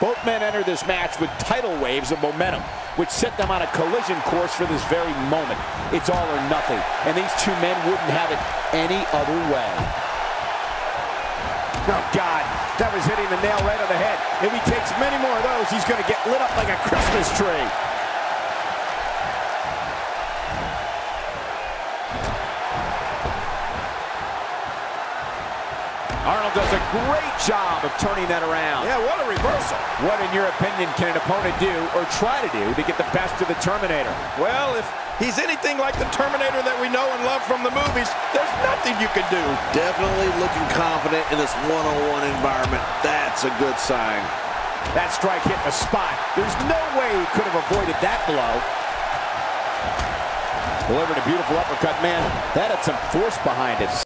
Both men enter this match with tidal waves of momentum, which set them on a collision course for this very moment. It's all or nothing, and these two men wouldn't have it any other way. Oh, God, that was hitting the nail right on the head. If he takes many more of those, he's going to get lit up like a Christmas tree. Arnold does a great job of turning that around. Yeah, what a reversal. What, in your opinion, can an opponent do or try to do to get the best of the Terminator? Well, if he's anything like the Terminator that we know and love from the movies, there's nothing you can do. Definitely looking confident in this one-on-one environment. That's a good sign. That strike hit the spot. There's no way he could have avoided that blow. Delivered a beautiful uppercut, man. That had some force behind it.